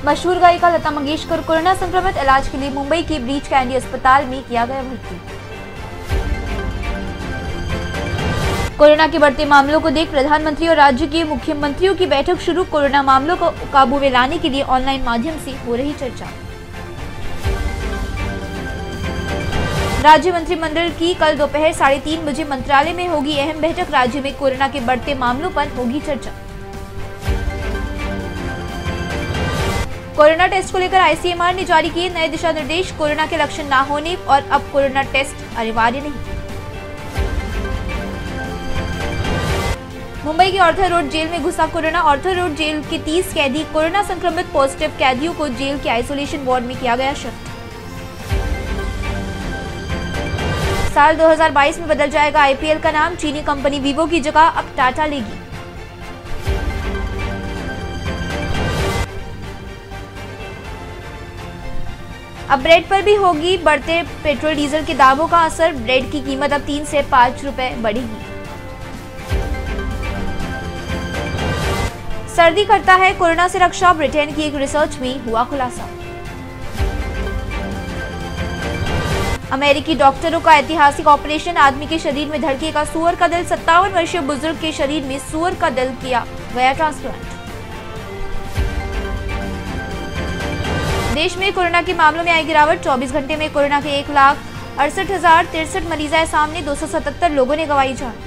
मशहूर गायिका लता मंगेशकर कोरोना संक्रमित, इलाज के लिए मुंबई के ब्रीच कैंडी अस्पताल में किया गया भर्ती। कोरोना के बढ़ते मामलों को देख प्रधानमंत्री और राज्य के मुख्यमंत्रियों की बैठक शुरू। कोरोना मामलों को काबू में लाने के लिए ऑनलाइन माध्यम से हो रही चर्चा। राज्य मंत्रिमंडल की कल दोपहर 3:30 बजे मंत्रालय में होगी अहम बैठक। राज्य में कोरोना के बढ़ते मामलों पर होगी चर्चा। कोरोना टेस्ट को लेकर आईसीएमआर ने जारी किए नए दिशा निर्देश। कोरोना के लक्षण न होने और अब कोरोना टेस्ट अनिवार्य नहीं। मुंबई के ऑर्थर रोड जेल में घुसा कोरोना। ऑर्थर रोड जेल के 30 कैदी कोरोना संक्रमित। पॉजिटिव कैदियों को जेल के आइसोलेशन वार्ड में किया गया शिफ्ट। साल 2022 में बदल जाएगा आईपीएल का नाम। चीनी कंपनी वीवो की जगह अब टाटा लेगी। अब ब्रेड पर भी होगी बढ़ते पेट्रोल डीजल के दामों का असर। ब्रेड की कीमत अब 3 से 5 रुपए बढ़ेगी। सर्दी करता है कोरोना से रक्षा। ब्रिटेन की एक रिसर्च में हुआ खुलासा। अमेरिकी डॉक्टरों का ऐतिहासिक ऑपरेशन। आदमी के शरीर में धड़केगा सूअर का दिल। 57 वर्षीय बुजुर्ग के शरीर में सूअर का दिल किया गया ट्रांसप्लांट। देश में कोरोना के मामलों में आई गिरावट। 24 घंटे में कोरोना के 1,68,063 मरीज आए सामने। 277 लोगों ने गंवाई जान।